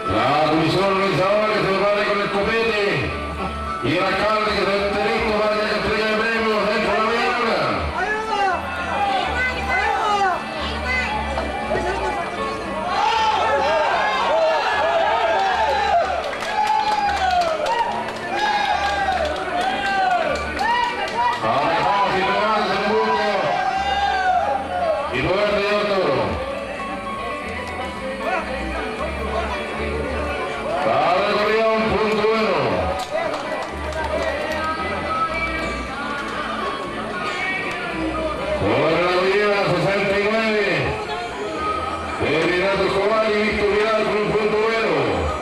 La comisión organizadora que se prepare con el copete y el alcalde que se esté listo para que entregue el premio dentro de la media hora. Alejamos y Tomás en punto y Roberto y Arturo. Cada corrida un punto bueno. Por la corrida 69. De Renato Escobar y Víctor Vidal con un punto bueno.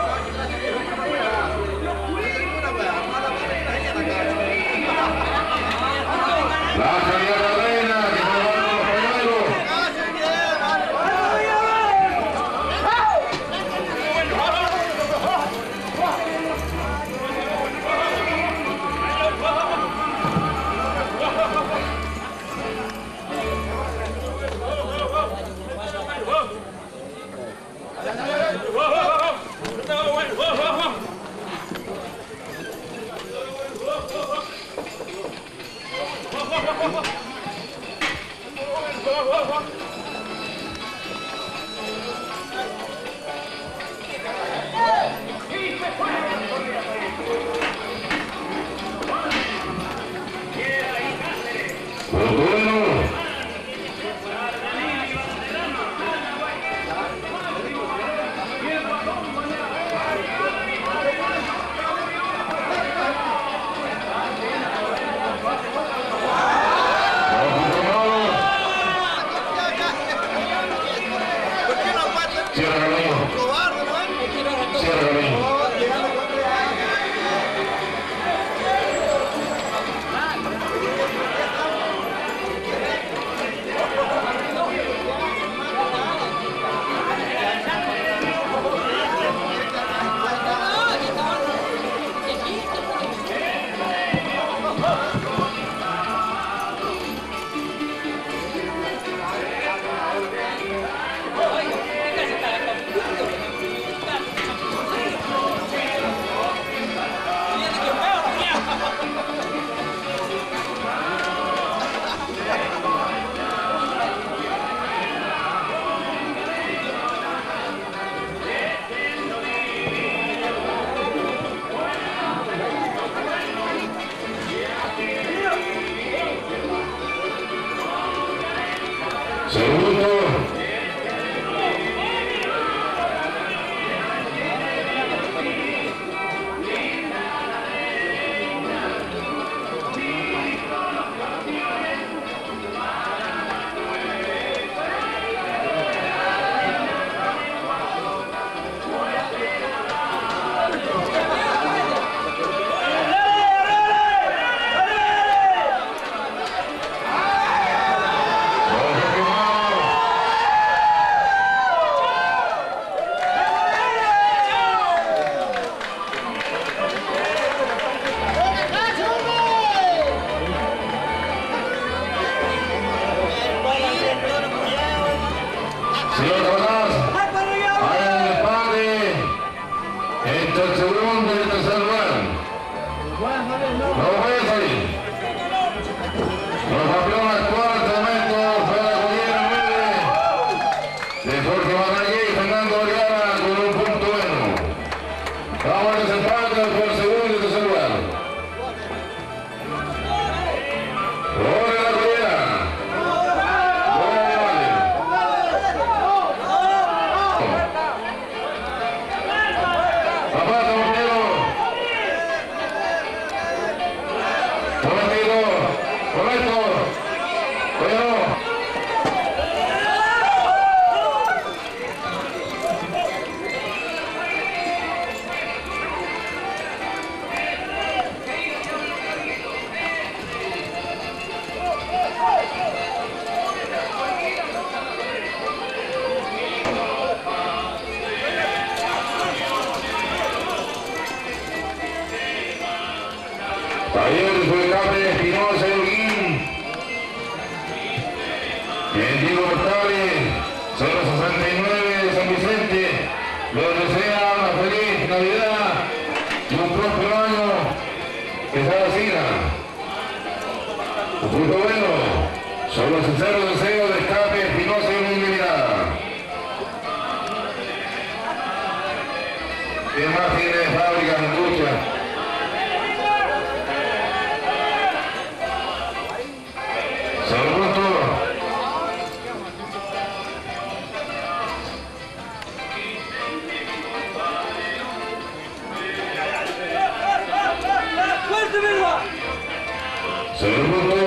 La candidata reina que se va con los pañuelos. Punto bueno. Cierra Carreño. Cierra Carreño. Segundo. Señor Capataz, hagan el empate entre el segundo y el tercer lugar. No puede salir. Los campeones actuales de momento fue la collera 9 de Jorge Barragué y Fernando Vergara con un punto bueno. Vamos al desempate por el segundo y el tercer lugar. Por la collera. Correcto. Talleres Juegape, Espinosa y Holguín. Diego Portales, 069 de San Vicente. Los desea próspero año que se avecina. Un punto bueno, son los sinceros deseos de Escape, Espinosa y Mundialidad. ¿Qué más tiene Fábrica Industria? Segundo. Segundo.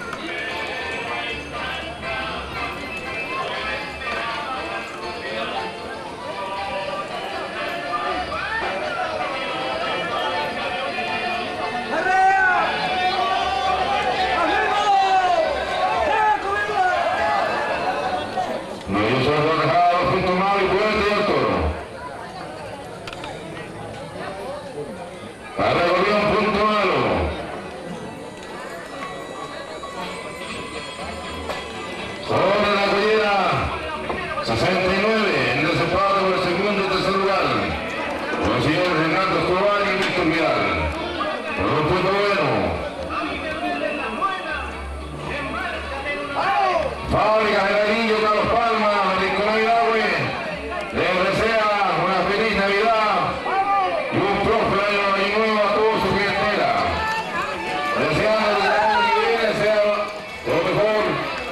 Fábrica Generalillo, Carlos Palma, Rincón Aguirre, les desea una feliz Navidad y un próspero año nuevo a toda su clientela. Deseando que el año que viene sea lo mejor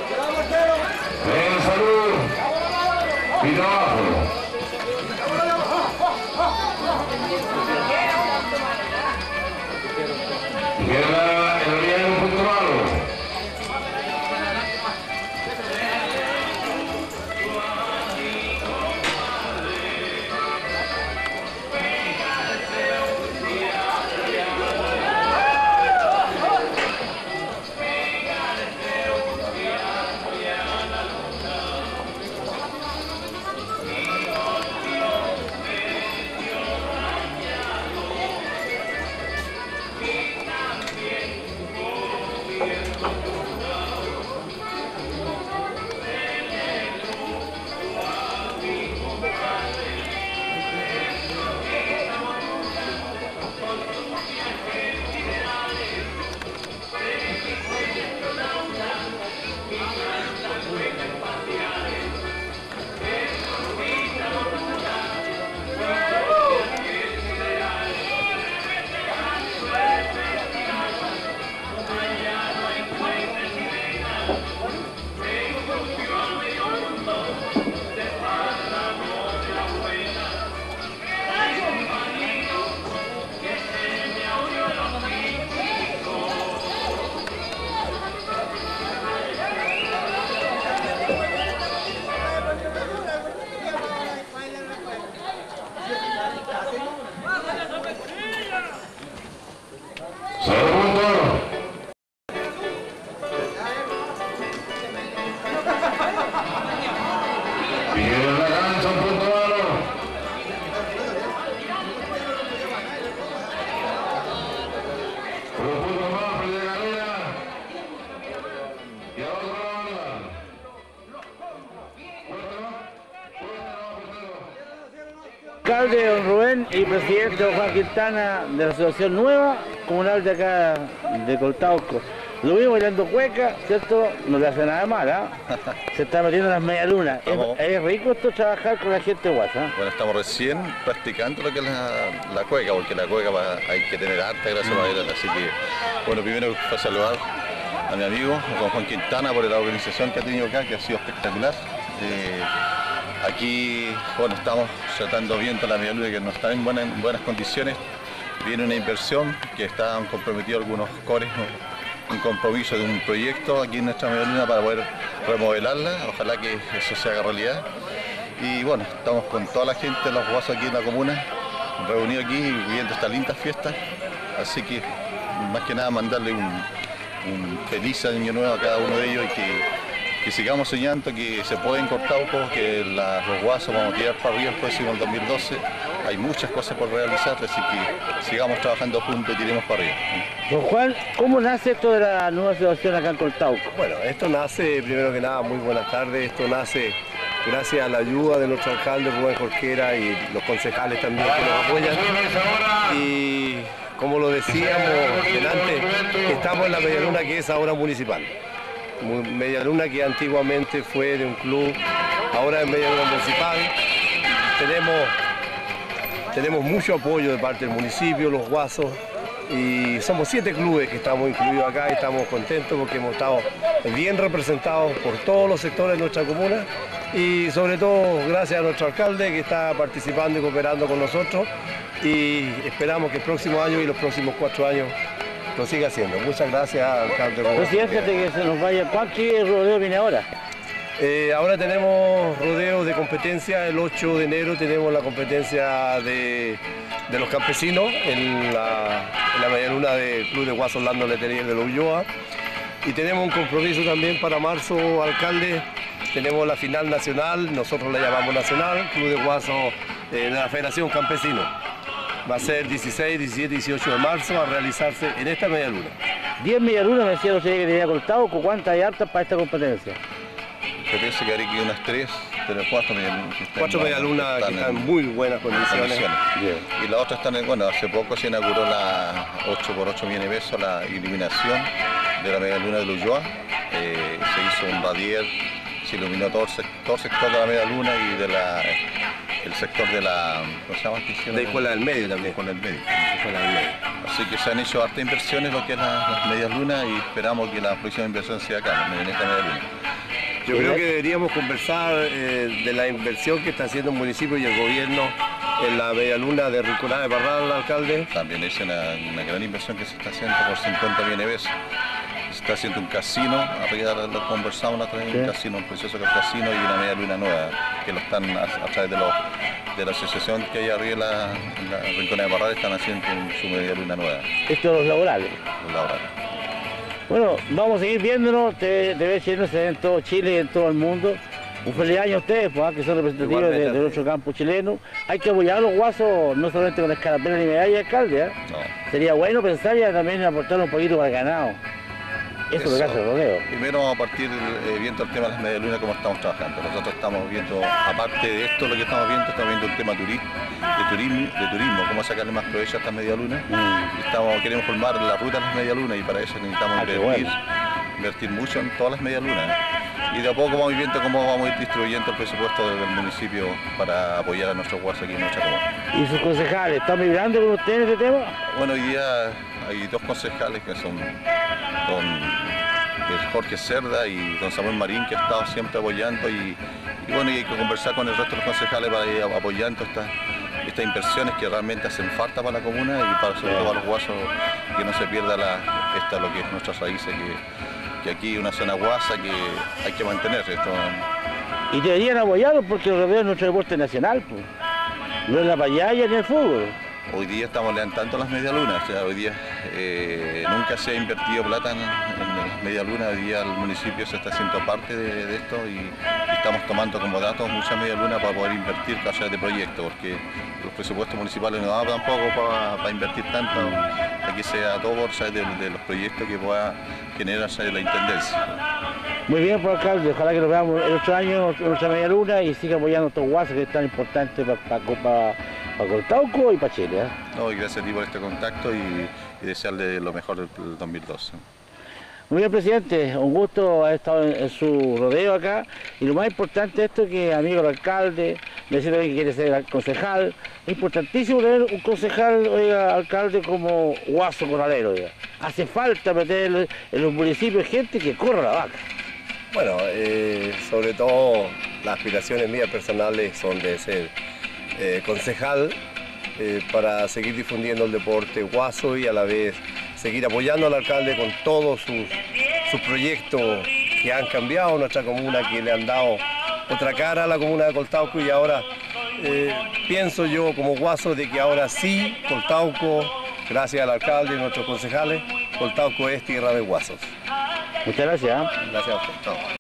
en salud y trabajo. Y que el día un punto malo. Alcalde don Rubén y presidente don Juan Quintana de la Asociación Nueva Comunal de acá de Coltauco. Lo vimos bailando cueca, ¿cierto? No le hace nada mal, ¿ah? Se está metiendo en las medialunas. Es rico esto trabajar con la gente guasa. Bueno, estamos recién practicando lo que es la cueca, porque la cueca hay que tener harta grasa para bailar. Así que, bueno, primero para saludar a mi amigo, don Juan Quintana, por la organización que ha tenido acá, que ha sido espectacular. Aquí, bueno, estamos tratando viendo la medialuna que no está en buenas condiciones. Viene una inversión que están comprometidos algunos cores, un compromiso de un proyecto aquí en nuestra medialuna para poder remodelarla. Ojalá que eso se haga realidad. Y bueno, estamos con toda la gente, los guasos aquí en la comuna, reunidos aquí viviendo estas lindas fiestas. Así que, más que nada, mandarle un feliz año nuevo a cada uno de ellos y que sigamos soñando que se pueden cortar un poco, que los guasos vamos a tirar para arriba el próximo 2012. Hay muchas cosas por realizar, así que sigamos trabajando juntos y tiremos para arriba. Don Juan, ¿cómo nace esto de la nueva asociación acá en Coltauco? Bueno, esto nace, primero que nada, muy buenas tardes, esto nace gracias a la ayuda de nuestro alcalde Rubén Jorquera y los concejales también que nos apoyan. Y como lo decíamos delante, estamos en la Medialuna que es ahora municipal. Medialuna que antiguamente fue de un club, ahora es Medialuna municipal. Tenemos mucho apoyo de parte del municipio, los guasos, y somos 7 clubes que estamos incluidos acá y estamos contentos porque hemos estado bien representados por todos los sectores de nuestra comuna y sobre todo gracias a nuestro alcalde que está participando y cooperando con nosotros y esperamos que el próximo año y los próximos 4 años lo siga haciendo. Muchas gracias, alcalde. Presidente, antes de que se nos vaya, ¿cuánto rodeo viene ahora? Ahora tenemos rodeo de competencia, el 8 de enero tenemos la competencia de los campesinos en la Medialuna del Club de Guasos Orlando Letelier de la Ulloa. Y tenemos un compromiso también para marzo, alcalde. Tenemos la final nacional, nosotros la llamamos nacional, Club de Guasos de la Federación Campesino. Va a ser 16, 17 y 18 de marzo a realizarse en esta Medialuna. 10 medialunas me decía usted que tenía cortado, ¿cuántas hay hartas para esta competencia? Parece que hay aquí unas 3, pero 4 medialunas. 4 medialunas que están en muy buenas condiciones. Y las otras están bueno, hace poco se inauguró la 8x8 millones de pesos, la iluminación de la medialuna de Ulloa. Se hizo un radier, se iluminó todo el sector de la medialuna y el sector de la... ¿cómo se llama? De Escuela del Medio también. Escuela del Medio. Así que se han hecho hartas inversiones lo que es las medialunas y esperamos que la próxima inversión sea acá, en esta medialuna. Yo creo que deberíamos conversar de la inversión que está haciendo el municipio y el gobierno en la medialuna de Rinconada de Parral, alcalde. También es una gran inversión que se está haciendo por 50 millones de pesos. Se está haciendo un casino, arriba lo conversamos la otra vez, un casino, un precioso casino y una medialuna nueva, que lo están a través de la asociación que hay arriba en la Rinconada de Parral, están haciendo su medialuna nueva. Esto es los laborales. Los laborales. Bueno, vamos a seguir viéndonos, TV Chileno se ve en todo Chile y en todo el mundo. Un feliz año a ustedes, pues, que son representativos de nuestro campo chileno. Hay que apoyar a los guasos, no solamente con escarapela ni medalla, alcalde. No. Sería bueno pensar ya también aportar un poquito para el ganado. Eso es lo que hace el rodeo. Primero vamos a partir viendo el tema de las medialunas, cómo estamos trabajando. Nosotros estamos viendo, aparte de esto, lo que estamos viendo el tema de turismo, cómo sacarle más provecho a estas medialunas. Y queremos formar la ruta de las medialunas y para eso necesitamos invertir mucho en todas las medialunas. Y de a poco vamos viendo cómo vamos a ir distribuyendo el presupuesto del municipio para apoyar a nuestros guasos aquí en nuestra comuna. ¿Y sus concejales están vibrando con ustedes en este tema? Bueno, hoy día hay 2 concejales que son Jorge Cerda y don Samuel Marín, que ha estado siempre apoyando y bueno, y hay que conversar con el resto de los concejales para ir apoyando estas inversiones que realmente hacen falta para la comuna y para sobre todo para los guasos, que no se pierda lo que es nuestras raíces, que aquí es una zona guasa que hay que mantener esto. Y deberían apoyarlo porque el rodeo es nuestro deporte nacional, pues. No es la payaya ni el fútbol. Hoy día estamos levantando las medialunas, o sea, hoy día nunca se ha invertido plata en las medialunas, hoy día el municipio se está haciendo parte de esto y estamos tomando como datos muchas medialunas para poder invertir a través de proyectos, porque los presupuestos municipales no dan tampoco para invertir tanto, aquí sea todo por de los proyectos que pueda generar la intendencia. Muy bien, pues, alcalde, ojalá que nos veamos el otro año en nuestra medialuna y siga apoyando a estos guasos que es tan importante para Coltauco y para Chile. No, y gracias a ti por este contacto y desearle lo mejor del 2012. Muy bien, presidente, un gusto haber estado en su rodeo acá y lo más importante esto es que amigo del alcalde, me dice también que quiere ser concejal, es importantísimo tener un concejal, oiga, alcalde como guaso corralero, oiga. Hace falta meter en los municipios gente que corra la vaca. Bueno, sobre todo las aspiraciones mías personales son de ser concejal para seguir difundiendo el deporte guaso y a la vez seguir apoyando al alcalde con todos sus proyectos que han cambiado nuestra comuna, que le han dado otra cara a la comuna de Coltauco y ahora pienso yo como guaso de que ahora sí Coltauco, gracias al alcalde y a nuestros concejales, Coltauco es tierra de guasos. Muchas gracias. Gracias a usted.